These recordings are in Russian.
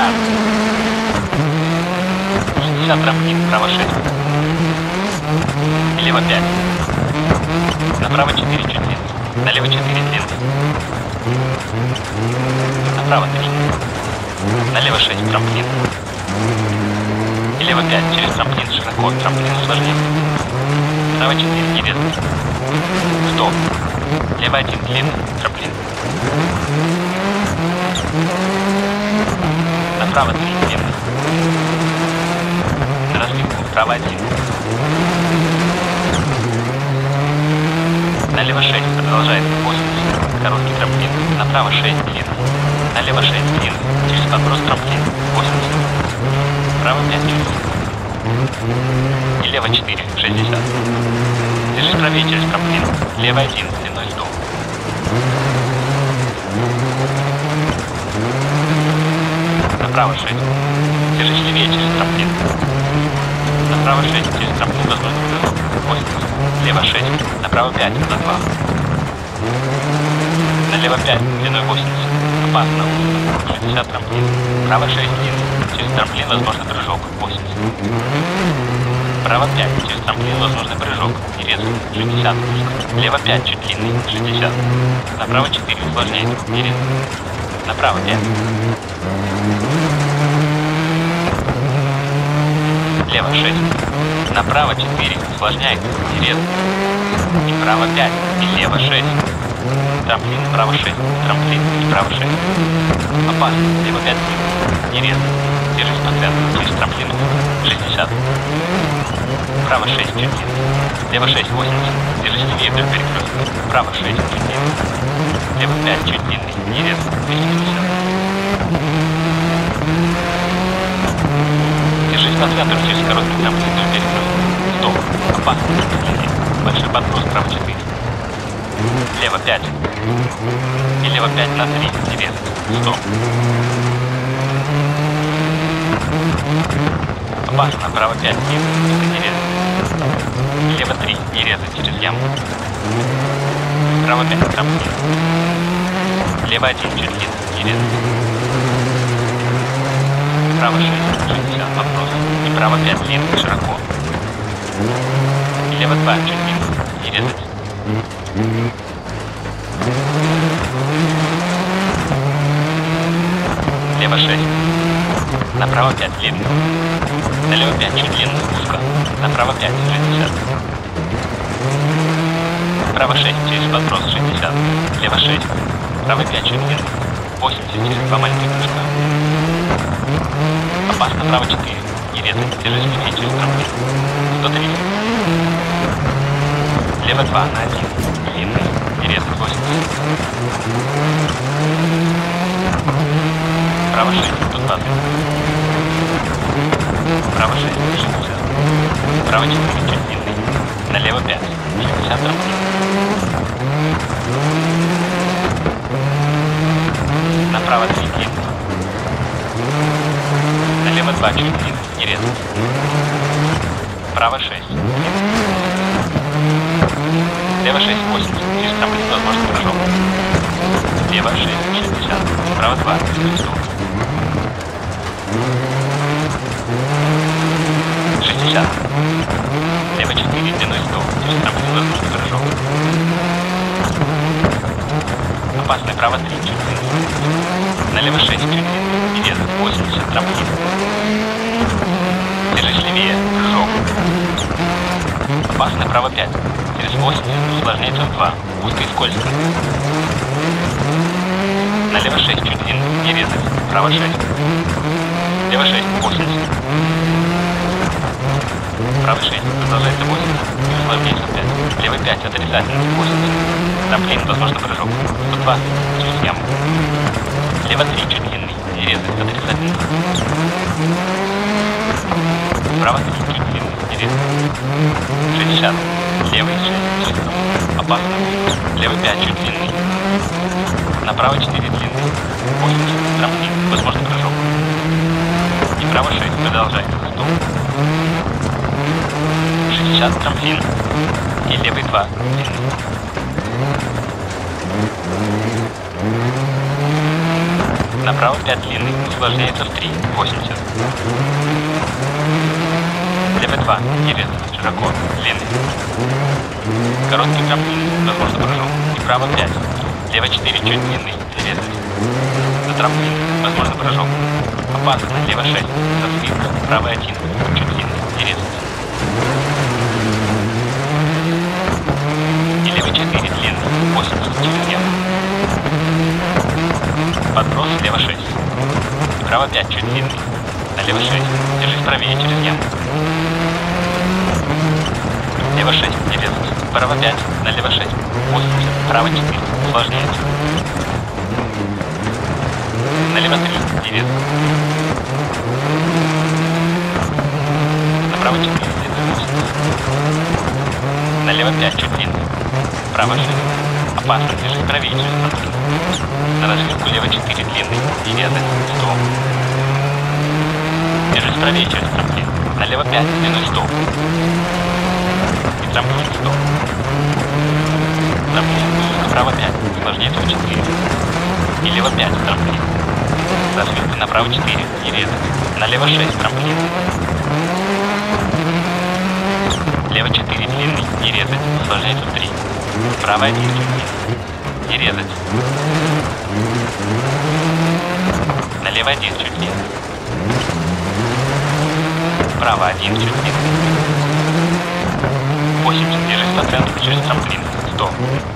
60 трамплин, право 6. Лево 5. Направо 4 чуть длинный. Налево 4 длинный. Направо 3. Налево 6 трамплин. И лево 5 через трамплин широко. Трамплин усложнен. Право 4 не резко. Стоп. Лево 1 длинный. Трамплин. Направо 3 длинный. На развилку. Право 1. Налево 6 продолжает 80. Короткий трамплин. Направо 6 длинный. Налево 6 длинный. Через подброс трамплин. 80. Право 5 длинный. И лево 4. 60. Держись правее через трамплин. Лево 1 длиной 100. Направо 6. Держись левее через трамплин. Направо 6 через трамплин возможно прыжок. 80. Лево 6. Направо 5 на 2. Налево 5 длиной 80. Опасно. 60 трамплин. Право 6 длинный. Через трамплин возможно прыжок. 80. Право 5. Через трамплин возможный прыжок. И резко. 60. Лево 5 чуть длинный. 60. Направо 4 усложняет. И резко. Направо 5. Лево 6. Направо 4 усложняет. И резко. И право 5. И лево 6. Трамплин, право 6. Трамплин и право 6. Опасно. Лево 5. Не резко. Держись подвязанно. Через трамплин. 60. Право 6 чуть длинный. Лево 6 80. Держись левее вдоль перекрестка. Право 6 чуть длинный. Лево 5 чуть длинный. Не резко. 250. Держись по центру через короткий трамплин вдоль перекрестка. Стоп. Опасно. Длинный. Большой подброс. Право 4. Лево 5. И лево 5 на 3. Не резко. Стоп. Опасно. Право 5. Не резко. Лево 3. Не резать через яму. Право 5. Трамплин. Лево 1. Чуть длинный. Не резать. Право 6. 60. Вопрос. И право 5. Длинный. Широко. И лево 2. Чуть длинный. Не резать. Лево 6. Направо 5 длинный. Налево 5 чуть длинный, узко. Направо 5, 60. Право 6 через подброс 60. Лево 6. Право 5 чуть длинный. 80 через 2 маленьких прыжка. Опасно, право 4. Не резать, держись левее через трамплин. 130. Лево 2 на 1. Длинный. И резать 80. Право 6, 120. Право 6, 60. Право 4, чуть длинный. Налево 5, 60 трамплин. Направо 3 длинный. Налево 2, чуть длинный. Не резать. Право 6. Лево 6, 80. Через трамплин возможно прыжок. Лево 6, 60. Право 2, 100. 60. Лево 4, длиной 100. Через трамплин возможно прыжок. Опасный право 3, чуть длинный. Налево 6, чуть длинный. И резать 80. Трамплин. Держись левее. Прыжок. Опасный право 5. Через 80 усложняется в 2. Узко и скользко. Налево 6 чуть длинный. Не резать. Право 6. Лево 6. 80. Право 6. Продолжается 80. И усложняется 5. Лево 5. Отрицательный. 80. Трамплин. Возможно прыжок. 120. Через яму. Лево 3 чуть длинный. Не резать. Отрицательный. Право 3 чуть длинный. Не резать. 60. Левый 6. Чисто. Опасно. Лево 5 чуть длинный. Направо 4 длинный. 80. Трамплин. Возможно прыжок. И право 6. Продолжай. Стоп. 60. Трамплин. И левый 2. Длинный. Направо 5 длинный, усложняется в 3, 80. Лево 2, не резать, широко, длинный. Короткий трамплин, возможно прыжок. И право 5. Лево 4, чуть длинный, не резать. За трамплин, возможно прыжок. Опасно, лево 6, за свинг, право 1, чуть длинный, не резать. И лево 4, длинный, 80, через яму. Подброс, лево 6. И право 5, чуть длинный. Налево 6. Держись правее через яму. Лево 6, не резать. Право 5, налево 6. 80, право 4. Усложняется. Налево 3, не резать. Направо 4, длинный 80. Налево 5, чуть длинный. Право 6. Опасно, держись правее через трамплин. На развилку лево 4, длинный, и резать 100. Держись правее через трамплин. Налево 5, длиной 100. И трамплин 100. Трамплин, направо 5, усложняется в 4. И лево 5, трамплин. Развилка направо 4, и резать. Налево 6, трамплин. Лево 4, длинный, не резать, усложняется в 3. Право 1, чуть не резать. Налево 1, чуть длинный. Право 1, чуть длинный. 80, держись по центру через трамплин. 100.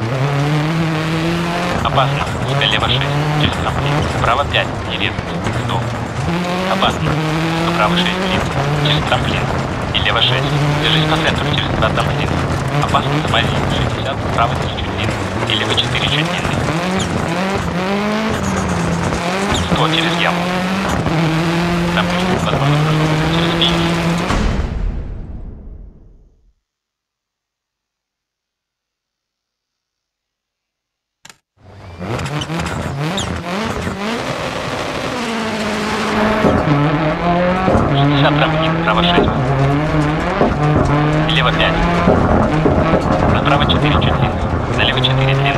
Опасно, узко лево 6, через трамплин. Право 5, не резать. 100. Опасно, узко право 6, длинный, через трамплин. И лево 6, держись по центру через 2 трамплина. Опасно, тормози, 60, право 3, чуть длинный. И лево 4, чуть длинный. 100 через яму. Трамплин, возможно, через финиш. Трамплин, право 6. И лево 5. Направо 4, чуть длинный. Налево 4, длинный.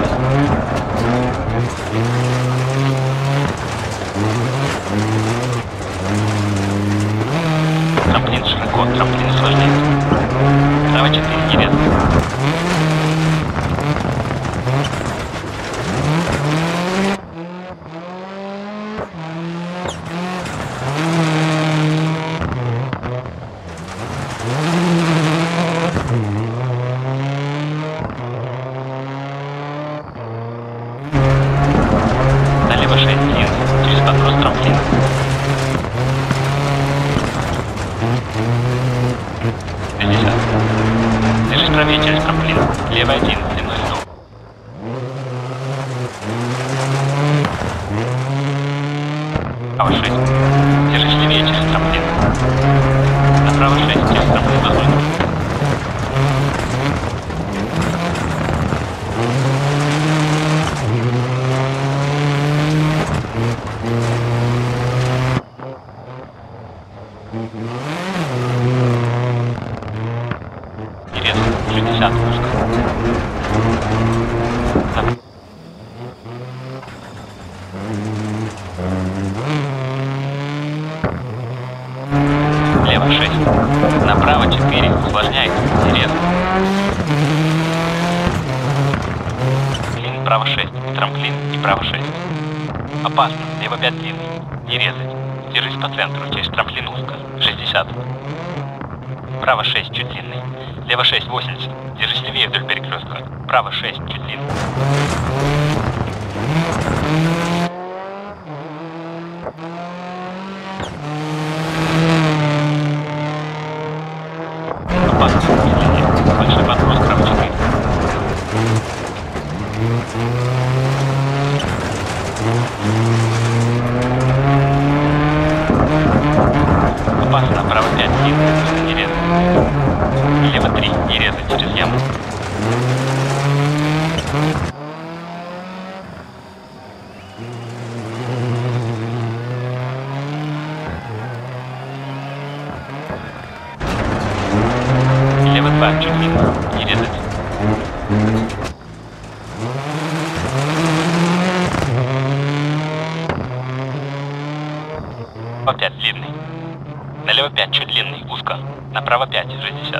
Трамплин широко, трамплин усложняется. Право 4, не резать. Налево 6, длинный, через подброс трамплина. Держись правее через трамплин. Лево 1, длиной 100. Право 6. Держись левее через трамплин. Направо 6, через трамплин возможно. И резко, 60 узко. Лево 6. Направо 4, усложняется, и резко. Длинный, право 6, трамплин и право 6. Опасно, лево 5 длинный, не резать. Держись по центру, через трамплин узко, 60. Право 6, чуть длинный. Лево 6, 80. Держись левее вдоль перекрестка. Право 6, чуть длинный. Опасно, длиннее. Большой подброс, право 4. Опасно, право 5, длинный, не резать. Лево 3, не резать, через яму. Лево 2, чуть длинный, не резать. Направо 5, 60.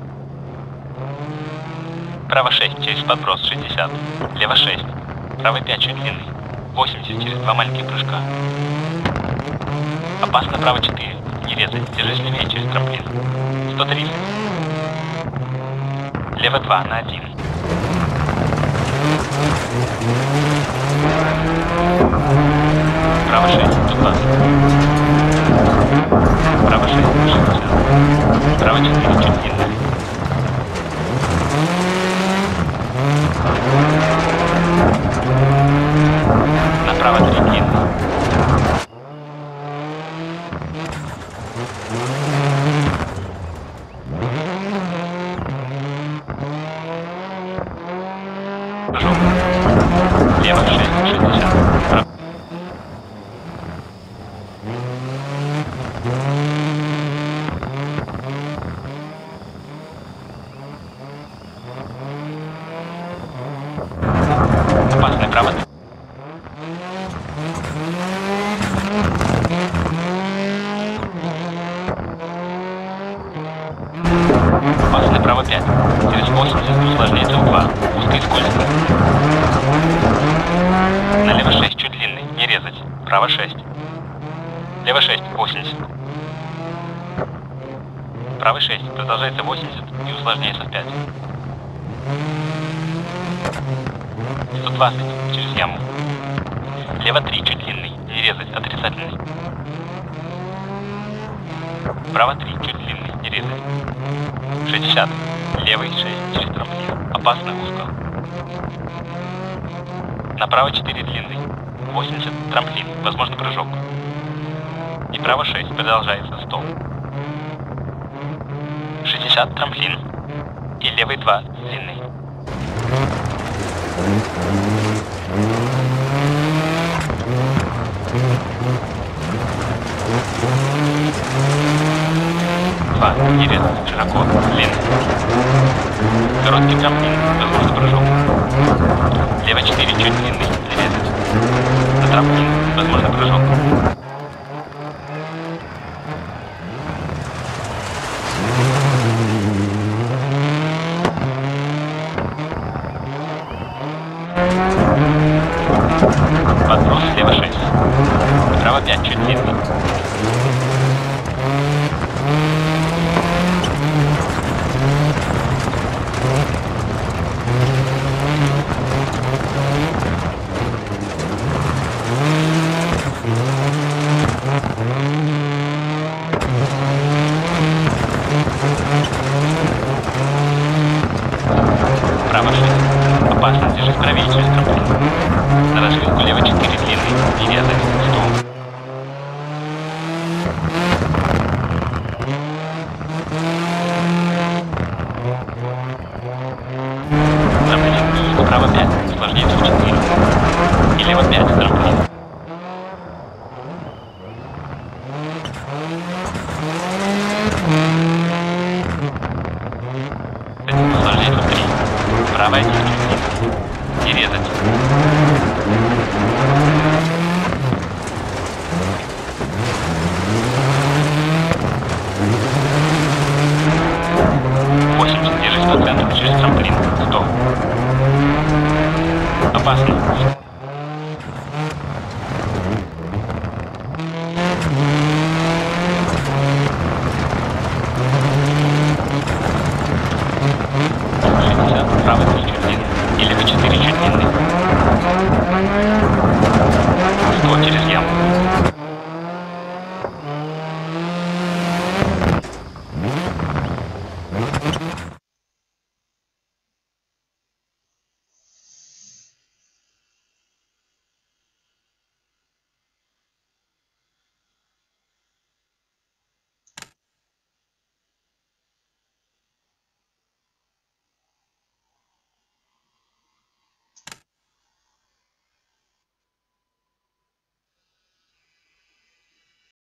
Право 6, через подброс, 60. Лево 6. Право 5, чуть длинный. 80, через 2 маленьких прыжка. Опасно, право 4. Не резать, держись левее, через трамплин. 130. Лево 2, на 1. Право 6, 120. Право 6, 60. Право 4, чуть длинный. Направо 3, длинный. Прыжок. Лево 6, 60. Опасное право. Опасное право 5. Через 80 усложняется в 2. Узко и скользко. Налево 6, чуть длинный. Не резать. Право 6. Лево 6, 80. Правый 6. Продолжается 80 и усложняется в 5. 120 через яму. Лево 3, чуть длинный. Не резать. Отрицательный. Право 3, чуть длинный. Не резать. 60. Левый 6 через трамплин. Опасно, узко. Направо 4, длинный. 80. Трамплин. Возможно, прыжок. И право 6. Продолжается. 100. 60. Трамплин. И левый 2. Длинный. Два. Не резать. Широко. Длинный. Короткий трамплин. Возможно, прыжок. Лево 4, чуть длинный. Не резать. На трамплин. Возможно, прыжок. Подброс, лево 6. Право 5, чуть длинный. Право 6. Опасно, держись правее через трамплин. На развилку лево 4, длинный. Не резать. 100. Трамплин. Право 5. Усложняется в 4. И лево 5. Трамплин. Усложняется в 3. Право 1. Не резать. Держись по центру через трамплин.